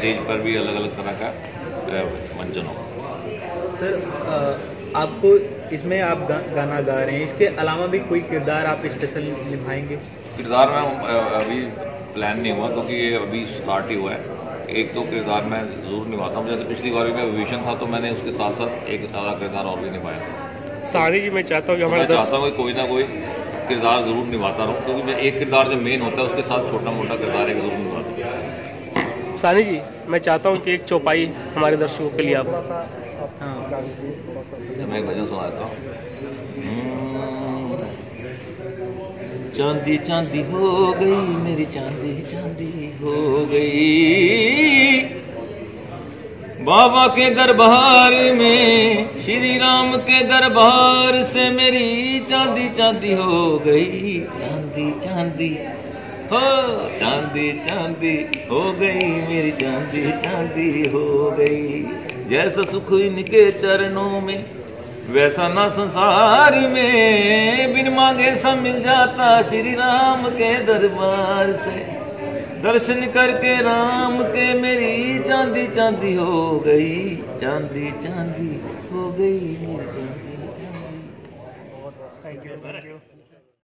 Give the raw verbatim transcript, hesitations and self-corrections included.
Stage पर भी अलग अलग तरह का मंचन हो। सर आपको इसमें आप गा, गाना गा रहे हैं, इसके अलावा भी कोई किरदार आप स्पेशल निभाएंगे? किरदार में अभी प्लान नहीं हुआ क्योंकि ये अभी स्टार्ट ही हुआ है। एक दो किरदार मैं ज़रूर निभाता हूँ, जैसे पिछली बार भी मैं विभीषण था तो मैंने उसके साथ साथ एक आधा किरदार और भी निभाया। सानी जी मैं चाहता हूँ कि हमारे मैं चाहता हूँ कोई ना कोई किरदार ज़रूर निभाता रहूँ, क्योंकि मैं एक किरदार जो मेन होता है उसके साथ छोटा मोटा किरदार एक ज़रूर निभाता हूँ। सानी जी मैं चाहता हूँ कि एक चौपाई हमारे दर्शकों के लिए आप। हाँ मैं एक भजन सुनाता हूँ। चांदी चांदी हो गई मेरी चांदी चांदी हो गई, बाबा के दरबार में श्री राम के दरबार से मेरी चांदी चांदी हो गई। चांदी चांदी हो चांदी चांदी हो गई मेरी चांदी चांदी हो गई। जैसा सुख इनके चरणों में वैसा ना संसार में, बिन मांगे सब मिल जाता श्री राम के दरबार से। दर्शन करके राम के मेरी चांदी चांदी हो गई। चांदी चांदी हो गई मेरी चांदी चांदी। Thank you.